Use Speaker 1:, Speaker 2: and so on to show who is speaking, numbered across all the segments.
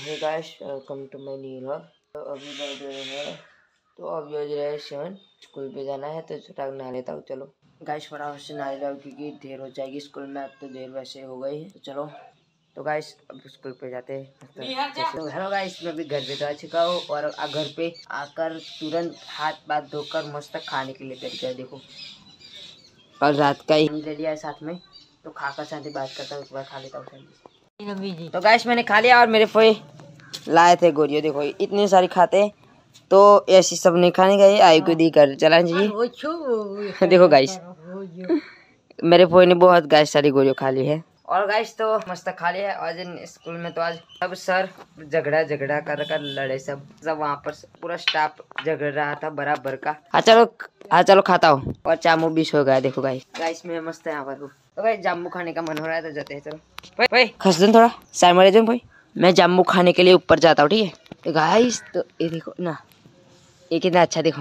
Speaker 1: Hey guys, welcome to my new vlog. तो अभी बज रहे हैं, तो अभी बज रहे हैं 7। स्कूल पे जाना है तो छोटा नहा लेता हूँ। चलो गाइस फटाफट से नहा लेता हूँ क्योंकि देर हो जाएगी स्कूल में। अब तो देर वैसे हो गई है, तो चलो। तो गाइस अब स्कूल पे जाते हैं। तो हेलो गाइस, मैं भी घर पे तो आ चुका हूँ और घर पे आकर तुरंत हाथ पाथ धोकर मस्त खाने के लिए बैठ गया। देखो और रात का ही ले लिया है साथ में, तो खाकर साथ ही बात करता हूँ, उसके बाद खा लेता हूँ। तो गाइस मैंने खा लिया और मेरे फोए लाए थे गोरियो। देखो इतनी सारी खाते हैं, तो ऐसी सब नहीं खाने का, ये आई को दी कर चला जी। देखो गाइस मेरे फोए ने बहुत गाइस सारी गोरियो खा ली है। और गाइस तो मस्त खा लिया है। आज स्कूल में तो आज सब सर झगड़ा कर लड़े, सब वहाँ पर पूरा स्टाफ झगड़ रहा था बराबर का। हाँ चलो खाता हूँ। और चामू भी सो गया। देखो गाइस मैं मस्त यहाँ पर हूँ। तो भाई जाम्बू खाने का मन हो रहा है तो जाते हैं। चलो भाई खसदन थोड़ा साइड में भाई, मैं जाम्बू खाने के लिए ऊपर जाता हूँ, ठीक है। तो गाइस तो ये देखो ना, ये कितना अच्छा, देखो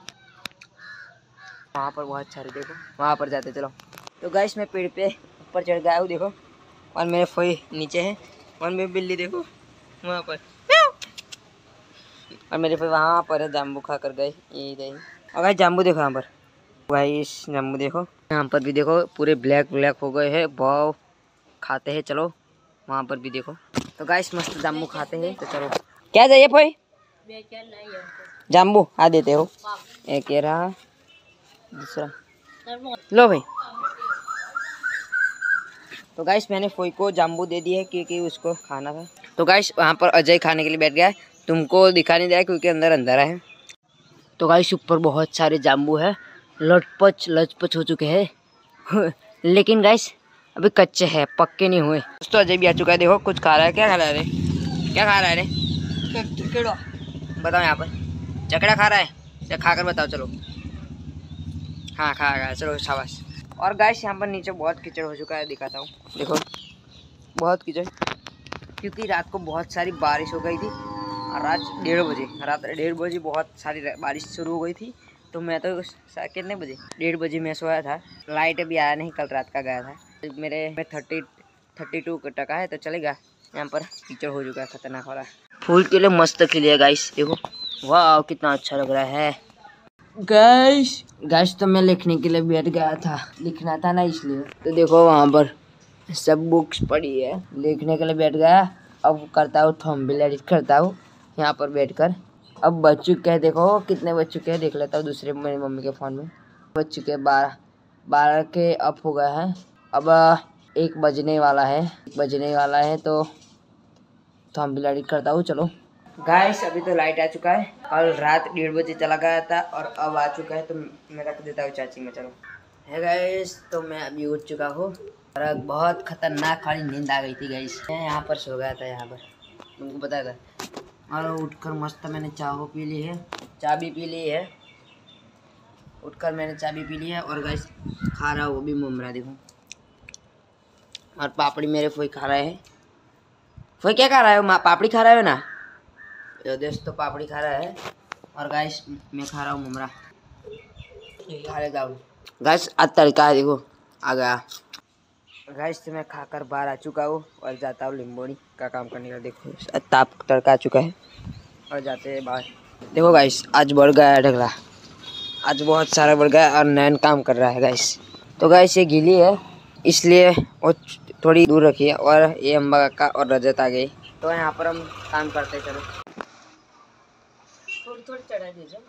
Speaker 1: वहाँ पर बहुत सारे, देखो वहाँ पर जाते। चलो तो गाइस मैं पेड़ पे ऊपर चढ़ गया हूँ, देखो। और मेरे फोई नीचे हैं और मेरी बिल्ली देखो वहाँ पर, और मेरे फोई वहाँ पर है, जाम्बू खा कर गए ये गई। और गाइस जाम्बू देखो यहाँ पर, गाइस जाम्बू देखो यहाँ पर भी देखो, पूरे ब्लैक हो गए हैं। बहुत खाते हैं, चलो वहाँ पर भी देखो। तो गाइस मस्त जाम्बू खाते हैं, तो चलो क्या चाहिए भाई? जाम्बू आ देते हो, एक ये रहा, दूसरा लो भाई। तो गाइस मैंने फोई को जाम्बू दे दिया है क्योंकि उसको खाना था। तो गाइस वहाँ पर अजय खाने के लिए बैठ गया है, तुमको दिखा नहीं दिया क्योंकि अंदर अंधेरा है। तो गाइस ऊपर बहुत सारे जाम्बू है, लचपच हो चुके हैं लेकिन गाइस अभी कच्चे हैं, पक्के नहीं हुए। तो अजय भी आ चुका है, देखो कुछ खा रहा है। क्या खा रहा है रे? क्या खा रहा है रे? बताओ यहाँ पर चकड़ा खा रहा है या खाकर बताओ। चलो हाँ खा रहा है, चलो शाबाश। और गाइस यहाँ पर नीचे बहुत कीचड़ हो चुका है, दिखाता हूँ। देखो बहुत कीचड़, क्योंकि रात को बहुत सारी बारिश हो गई थी। और रात 1:30 बजे बहुत सारी बारिश शुरू हो गई थी। तो मैं तो कितने बजे 1:30 बजे मैं सोया था। लाइट अभी आया नहीं, कल रात का गया था। मेरे में 32 टका है, तो चलेगा। यहाँ पर कीचड़ हो चुका है खतरनाक वाला। फूल के लिए मस्त खिले गाइस, देखो वाह कितना अच्छा लग रहा है। गाइस तो मैं लिखने के लिए बैठ गया था, लिखना था ना इसलिए। तो देखो वहाँ पर सब बुक्स पड़ी है, लिखने के लिए बैठ गया। अब करता हूँ थंबनेल एडिट करता हूँ यहाँ पर बैठकर। अब बज चुके हैं, देखो कितने बज चुके हैं देख लेता हूँ दूसरे मेरी मम्मी के फ़ोन में। बज चुके हैं 12 के अप हो गया है। अब 1 बजने वाला है, तो थंबनेल एडिट करता हूँ। चलो गाइस अभी तो लाइट आ चुका है, कल रात 1:30 बजे चला गया था और अब आ चुका है, तो मैं रख देता हूँ चार्जिंग में। चलो है गाइस, तो मैं अभी उठ चुका हूँ और बहुत खतरनाक खाली नींद आ गई थी गाइस। मैं यहाँ पर सो गया था, यहाँ पर तुमको पता था। और उठकर मस्त मैंने चाय पी ली है, उठकर मैंने चाय भी पी ली है। और गाइस खा रहा हूँ वो भी मुमरा, देखो। और पापड़ी मेरे फोई खा रहे हैं। फोई क्या खा रहा है? पापड़ी खा रहा है ना? दोस्त तो पापड़ी खा रहा है और गाइस मैं खा रहा हूँ मुमरा। खा लेता हूँ गाइस, आज तड़का है, देखो आ गया। गाइस तो मैं खाकर बाहर आ चुका हूँ और जाता हूँ लिम्बोनी का काम करने का। देखो ताप तड़का आ चुका है और जाते हैं बाहर। देखो गाइस आज बढ़ गया है ढगला, आज बहुत सारा बढ़ गया और नैन काम कर रहा है गाइस। तो गाइस ये गीली है इसलिए वो थोड़ी दूर रखिए। और ये अम्बा काका और रजत आ गई, तो यहाँ पर हम काम करते हैं। चलो थोड़ी चढ़ा दीजिए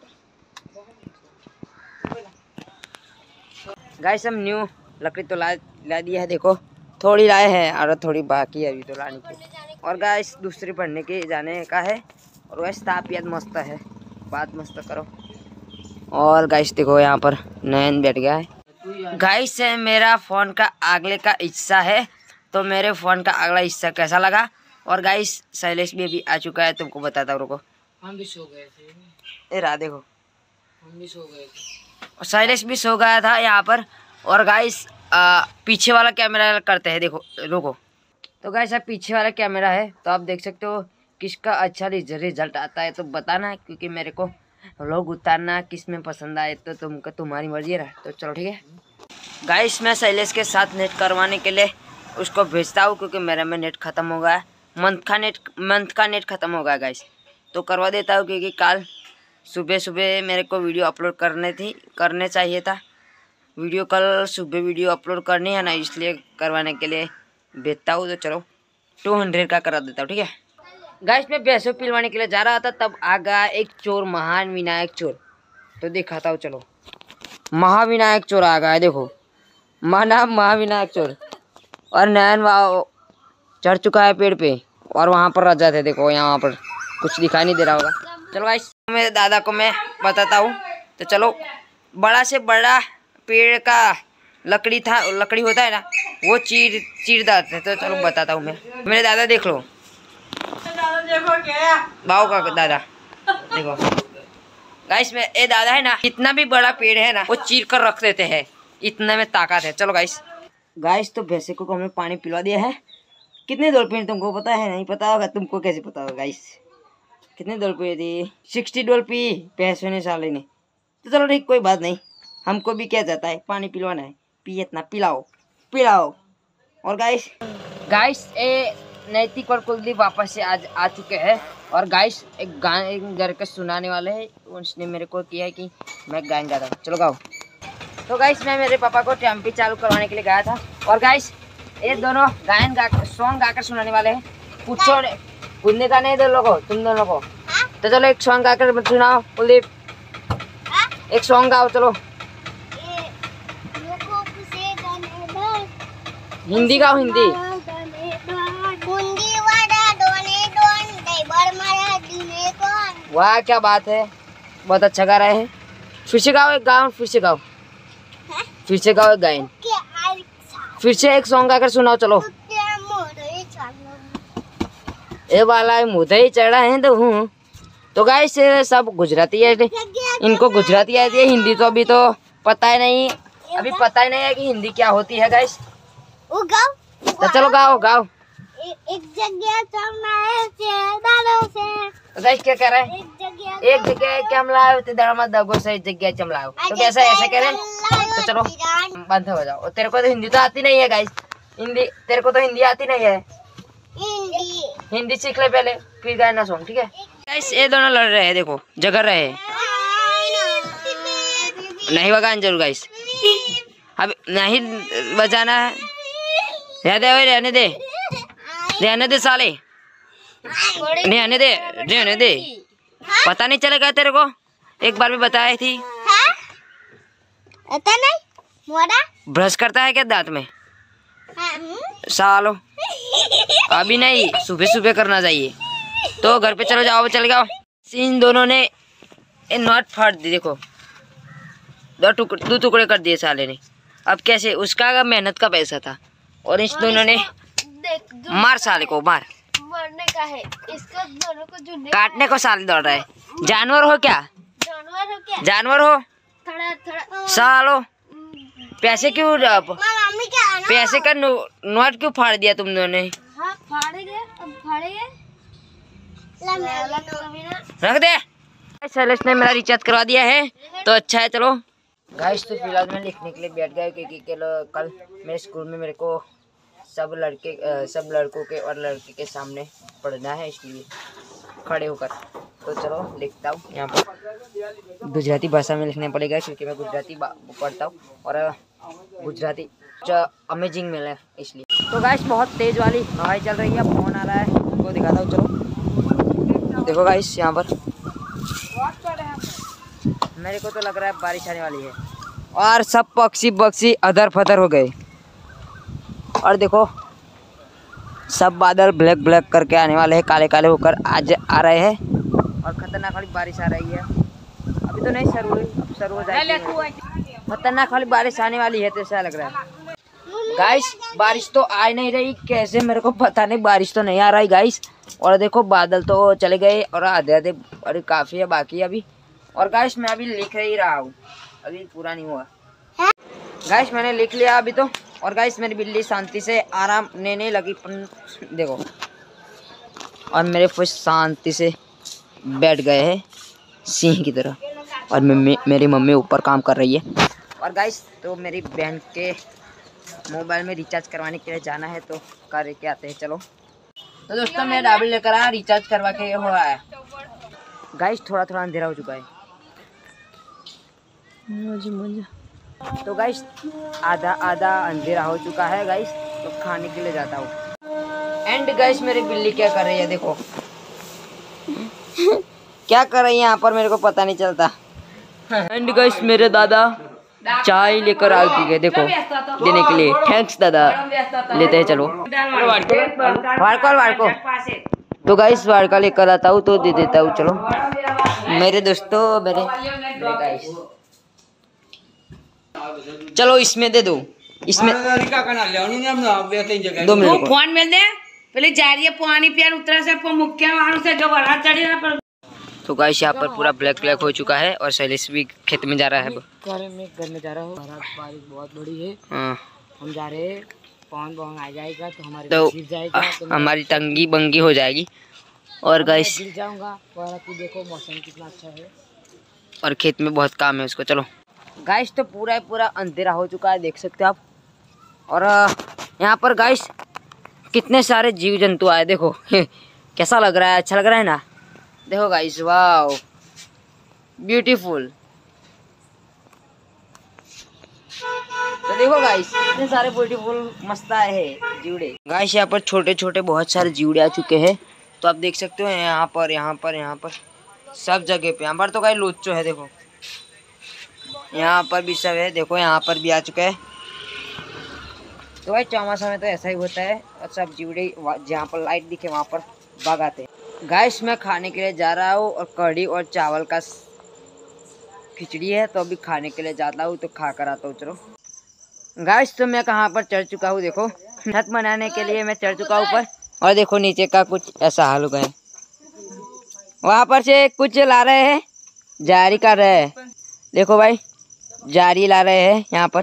Speaker 1: गाइस। हम न्यू लकड़ी तो ला दिया है, देखो थोड़ी लाए हैं और थोड़ी बाकी है अभी तो लाने की। और गाइस दूसरी पढ़ने के जाने का है। और गाइस तापियत मस्त है, बात मस्त करो। और गाइस देखो यहाँ पर नैन बैठ गया है। गाइस मेरा फ़ोन का अगले का हिस्सा है, तो मेरे फ़ोन का अगला हिस्सा कैसा लगा। और गाइस शैलेश भी अभी आ चुका है, तुमको बताता हूँ, रुको।
Speaker 2: हम भी सो गए थे।
Speaker 1: ए रहा देखो,
Speaker 2: हम भी सो गए थे
Speaker 1: और शैलेश भी सो गया था यहाँ पर। और गाइस पीछे वाला कैमरा करते हैं, देखो रुको। तो गाइस अब पीछे वाला कैमरा है, तो आप देख सकते हो किसका अच्छा रिजल्ट आता है तो बताना, क्योंकि मेरे को लोग उतारना किस में पसंद आए तो तुम्हारी मर्जी रहा। तो चलो ठीक है गाइस, मैं शैलेश के साथ नेट करवाने के लिए उसको भेजता हूँ, क्योंकि मेरे में नेट ख़त्म हो गया है। मंथ का नेट ख़त्म हो गया गाइस, तो करवा देता हूँ क्योंकि कल सुबह सुबह मेरे को वीडियो अपलोड करने चाहिए था। वीडियो कल सुबह वीडियो अपलोड करनी है ना, इसलिए करवाने के लिए भेजता हूँ। तो चलो 200 का करा देता हूँ, ठीक है गाइस। मैं भैंसों पिलवाने के लिए जा रहा था, तब आ गया एक चोर, महान विनायक चोर। तो दिखाता हूँ, चलो महाविनायक चोर आ गया है, देखो नाम महाविनायक चोर। और नयन वाव चढ़ चुका है पेड़ पे, और वहाँ पर राजा थे, देखो यहाँ पर कुछ दिखाई नहीं दे रहा होगा। चलो गाइस मेरे दादा को मैं बताता हूँ। तो चलो, बड़ा से बड़ा पेड़ का लकड़ी होता है ना, वो चीर डालते हैं। तो चलो बताता हूँ मैं, मेरे दादा देख लो, बाऊ का दादा देखो गाइस। में ये दादा है ना, इतना भी बड़ा पेड़ है ना, वो चीर कर रख देते हैं, इतना में ताकत है। चलो गाइस तो भैंसे को हमने पानी पिलवा दिया है। कितने डॉल पी तुमको पता है? नहीं पता होगा, तुमको कैसे पता होगा गाइस? कितने डॉल पी थी? 60 डॉल पी भैंसे ने, साले ने। तो चलो ठीक, कोई बात नहीं, हमको भी क्या जाता है, पानी पिलवाना है, पिए इतना, पिलाओ। और गाइस ये नैतिक और कुलदीप वापस से आज आ चुके हैं। और गाइस एक गाने घर के सुनाने वाले हैं, उसने मेरे को किया है कि मैं गायन गाता हूँ। चलो गाओ। तो गाइस मैं मेरे पापा को टेम्पी चालू करवाने के लिए गया था, और गाइस ये दोनों गायन गाकर सॉन्ग गाकर सुनाने वाले हैं। पूछो कुलने का नहीं, दो लोगों तुम दोनों को। तो चलो एक सॉन्ग गाकर सुनाओ कुलदीप, एक सॉन्ग गाओ चलो। हिंदी गाओ, हिंदी। वाह क्या बात है, बहुत अच्छा गा रहे हैं। फिर से गाओ एक गाओ, फिर से गाओ एक गायन, फिर से एक सॉन्ग गाकर सुनाओ चलो। ए वाला मुझे ही चढ़ा है तो गाइस सब गुजराती है, इनको गुजराती आती है, हिंदी तो अभी तो पता ही नहीं है कि हिंदी क्या होती है गाइस। तो चलो गाओ।
Speaker 3: एक जगह चलना है
Speaker 1: तो गाइस क्या कह रहा है? एक जगह चमलाओ ते धर्म दगो से एक जगह चमलाओ। तो कैसा ऐसा कह रहे हैं? तो चलो बंद हो जाओ। तेरे को तो हिंदी तो आती नहीं है गाइस, तेरे को तो हिंदी आती नहीं है। हिंदी सीख ले पहले, फिर गाना सॉन्ग, ठीक है गाइस। ये दोनों लड़ रहे हैं, देखो झगड़ रहे हैं। नहीं बगान जरूर गाइस, अब नहीं बजाना है। रहने दे साले, रहने दे। पता नहीं चलेगा तेरे को, एक बार भी बताई थी। ब्रश करता है क्या दांत में सालो? अभी नहीं, सुबह करना चाहिए। तो घर पे चलो जाओ। इन दोनों ने नोट फाड़ दी, देखो 2 टुकड़े कर दिए साले ने। अब कैसे? उसका मेहनत का पैसा था, और इस दोनों ने मार साले को,
Speaker 3: मरने का है इसको, दोनों को
Speaker 1: काटने को साले दौड़ रहा है। जानवर हो क्या? जानवर हो
Speaker 3: थोड़ा
Speaker 1: सालो। पैसे का नोट क्यों फाड़ दिया तुम दोनों ने?
Speaker 3: हाँ, फाड़ेंगे।
Speaker 1: रख दे। शैलेश ने मेरा रिचार्ज करवा दिया है, तो अच्छा है। चलो गाइस तो फिलहाल मैं लिखने के लिए बैठ गया, क्योंकि कल मेरे स्कूल में मेरे को सब लड़कों के और लड़के के सामने पढ़ना है, इसलिए खड़े होकर। तो चलो लिखता हूँ। यहाँ पर गुजराती भाषा में लिखना पड़ेगा, क्योंकि मैं गुजराती पढ़ता हूँ, और गुजराती अमेजिंग मिला इसलिए। तो गाइस बहुत तेज वाली हवाई चल रही है, फोन आ रहा है, उनको दिखाता हूँ। चलो देखो गाइस, यहाँ पर मेरे को तो लग रहा है बारिश आने वाली है, और सब पक्षी अदर फदर हो गए। और देखो सब बादल ब्लैक करके आने वाले हैं, काले होकर आज आ रहे हैं, और खतरनाक वाली बारिश आ रही है। अभी तो नहीं शुरू हुई, अब शुरू हो जाएगी। खतरनाक वाली बारिश आने वाली है, तो ऐसा लग रहा है गाइस। बारिश तो आ नहीं रही, कैसे मेरे को पता नहीं, बारिश तो नहीं आ रही गाइस। और देखो बादल तो चले गए, और आधे अरे काफ़ी है बाकी अभी। और गाइस मैं अभी लिख ही रहा हूँ, अभी पूरा नहीं हुआ गाइस, मैंने लिख लिया अभी तो। और गाइस मेरी बिल्ली शांति से आराम लेने लगी, देखो। और मेरे फुस शांति से बैठ गए हैं सिंह की तरह, और मेरी मम्मी ऊपर काम कर रही है। और गाइस तो मेरी बहन के मोबाइल में रिचार्ज करवाने के लिए जाना है, तो कर के आते हैं चलो। तो दोस्तों मैं डाबल लेकर आया, रिचार्ज करवा के हो आया। गाइस थोड़ा थोड़ा अंधेरा हो चुका है। तो गाइस आधा आधा अंधेरा हो चुका है गाइस, तो खाने के लिए जाता हूँ। एंड गाइस मेरी बिल्ली क्या कर रही है देखो। क्या कर रही है यहाँ पर मेरे को पता नहीं चलता। एंड गाइस मेरे दादा चाय लेकर आ चुके हैं देखो देने के लिए। थैंक्स दादा, लेते हैं चलो। वाड़को तो गाइस वाड़का लेकर आता हूँ तो दे देता हूँ चलो मेरे दोस्तों मेरे गाइस। चलो इसमें दे दो, इसमें 2 मिनट
Speaker 2: फोन मिल दे पहले जा रही है पानी पियान उतरा से मुख्य मानो से जो बड़ा चढ़ी ना।
Speaker 1: तो गाइस यहाँ पर पूरा ब्लैक हो चुका है और शैलेश भी खेत में जा रहा है।
Speaker 2: घर में जा रहा हूँ, बारिश बहुत बड़ी है। हम जा रहे हैं, पवन आ जाएगा तो हमारे गिर जाएगा, तो
Speaker 1: हमारी तंगी बंगी हो जाएगी। और गाइस
Speaker 2: गिर जाऊंगा। देखो मौसम कितना अच्छा है
Speaker 1: और खेत में बहुत काम है उसको। चलो गाइस तो पूरा अंधेरा हो चुका है देख सकते हो आप। और यहाँ पर गाइस कितने सारे जीव जंतु आए देखो। कैसा लग रहा है, अच्छा लग रहा है ना। देखो गाइस वाओ ब्यूटीफुल। तो देखो गाइस इतने सारे ब्यूटीफुल मस्त आए हैं जीवड़े। गाइस यहाँ पर छोटे छोटे बहुत सारे जीवड़े आ चुके हैं। तो आप देख सकते हो यहाँ पर सब जगह पे। यहाँ पर तो गाइस लोचो है देखो, यहाँ पर भी सब है देखो, यहाँ पर भी आ चुके हैं। तो भाई चौमासा में तो ऐसा ही होता है और सब जीवड़े जहाँ पर लाइट दिखे वहाँ पर भाग आते हैं। गाइस मैं खाने के लिए जा रहा हूँ और कढ़ी और चावल का खिचड़ी है तो अभी खाने के लिए जाता हूँ, तो खा कर आता हूँ चलो। गाइस तो मैं कहाँ पर चढ़ चुका हूँ देखो, छत बनाने के लिए मैं चढ़ चुका हूँ ऊपर। और देखो नीचे का कुछ ऐसा हाल हो गया है। वहाँ पर से कुछ ला रहे हैं, जारी कर रहे हैं देखो भाई, जारी ला रहे हैं यहाँ पर।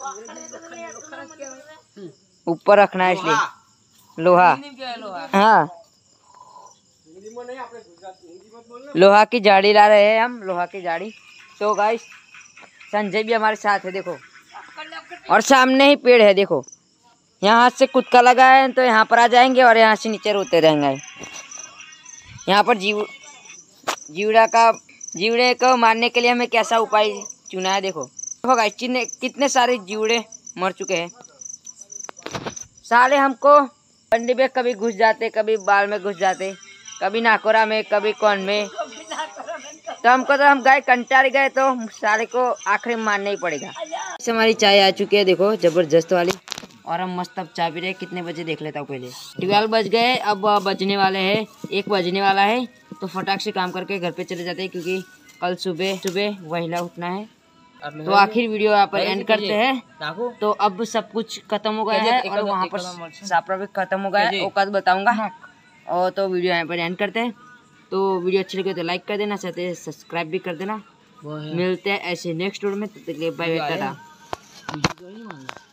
Speaker 1: ऊपर रखना है इसलिए लोहा। हाँ लोहा की जाड़ी ला रहे हैं हम, लोहा की जाड़ी। तो गाइस संजय भी हमारे साथ है देखो, और सामने ही पेड़ है देखो। यहाँ से कुत्ता लगा है तो यहाँ पर आ जाएंगे और यहाँ से नीचे रोते रहेंगे। यहाँ पर जीवड़े को मारने के लिए हमें कैसा उपाय चुना है देखो। देखो गाइस कितने सारे जीवड़े मर चुके हैं। साले हमको अंडे में कभी घुस जाते, कभी बाल में घुस जाते, कभी नाकोरा में, कभी कौन में। तो हमको तो हम गए कंटार गए तो सारे को आखिर में मारना ही पड़ेगा। इस हमारी चाय आ चुकी है देखो जबरदस्त वाली, और हम मस्त अब चाय पी रहे। कितने बजे देख लेता हूँ पहले। 12 बज गए, अब बजने वाले हैं 1 बजने वाला है। तो फटाक से काम करके घर पे चले जाते हैं क्योंकि कल सुबह वहीला उठना है। तो आखिर वीडियो यहाँ पर एंड करते हैं। तो अब सब कुछ खत्म हो गया है और वहाँ पर सापरा भी खत्म हो गया है, औकात बताऊंगा। और तो वीडियो यहाँ पर एंड करते हैं। तो वीडियो अच्छी लगे तो लाइक कर देना, चाहते सब्सक्राइब भी कर देना। मिलते हैं ऐसे नेक्स्ट वीडियो में, तब तक के लिए बाय बाय टाटा।